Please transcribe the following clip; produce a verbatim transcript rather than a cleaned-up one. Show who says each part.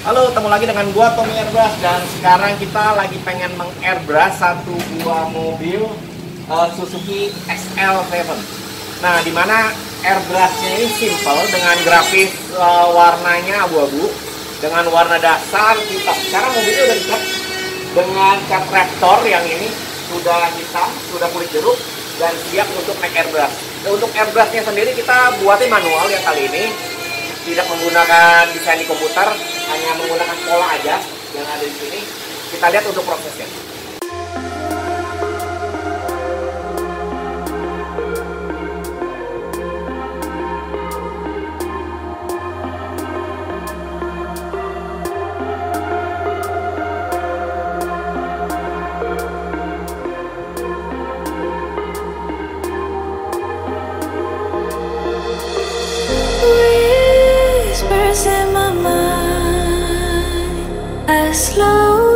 Speaker 1: Halo, ketemu lagi dengan gua Tommy Airbrush dan sekarang kita lagi pengen meng-airbrush satu buah mobil uh, Suzuki X L tujuh. Nah, dimana airbrushnya ini simple dengan grafis uh, warnanya abu-abu dengan warna dasar hitam. Sekarang mobilnya udah dicat dengan cat Raptor yang ini sudah hitam, sudah kulit jeruk dan siap untuk naik airbrush. Dan untuk airbrushnya sendiri kita buatnya manual ya kali ini. Tidak menggunakan desain di komputer, hanya menggunakan pola aja yang ada di sini. Kita lihat untuk prosesnya.
Speaker 2: In my mind, I slow